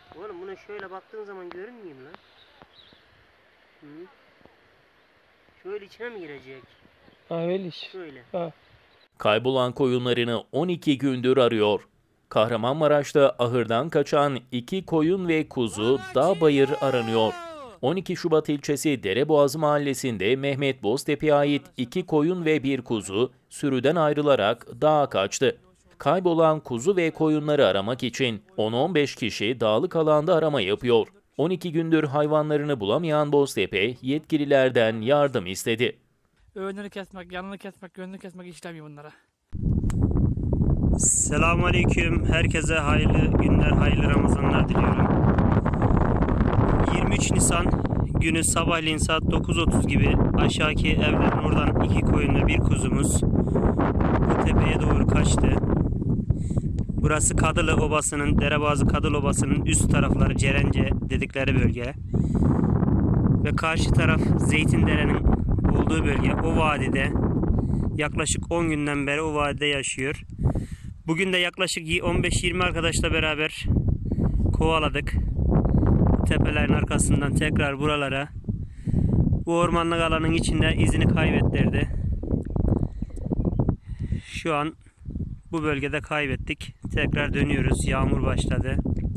Oğlum buna şöyle baktığın zaman görünmüyor mu lan? Hı? Şöyle içine mi girecek? Ha öyle iş. Şöyle. Ha. Kaybolan koyunlarını 12 gündür arıyor. Kahramanmaraş'ta ahırdan kaçan 2 koyun ve kuzu dağ bayır aranıyor. 12 Şubat ilçesi Dereboğazı mahallesinde Mehmet Boztepe'ye ait 2 koyun ve 1 kuzu sürüden ayrılarak dağa kaçtı. Kaybolan kuzu ve koyunları aramak için 10-15 kişi dağlık alanda arama yapıyor. 12 gündür hayvanlarını bulamayan Boztepe yetkililerden yardım istedi. Önünü kesmek, yanını kesmek, gönlünü kesmek işlemiyor bunlara. Selamünaleyküm. Herkese hayırlı günler, hayırlı Ramazanlar diliyorum. 23 Nisan günü sabahleyin saat 9:30 gibi aşağıki evlerin oradan 2 koyun ve 1 kuzumuz bu tepeye doğru kaçtı. Burası Kadılı Obası'nın, Dereboğazı Kadılı Obası'nın üst tarafları Cerence dedikleri bölge. Ve karşı taraf Zeytindere'nin olduğu bölge. O vadide yaklaşık 10 günden beri o vadide yaşıyor. Bugün de yaklaşık 15-20 arkadaşla beraber kovaladık. Tepelerin arkasından tekrar buralara. Bu ormanlık alanın içinde izini kaybettirdi. Şu an bu bölgede kaybettik. Tekrar dönüyoruz. Yağmur başladı.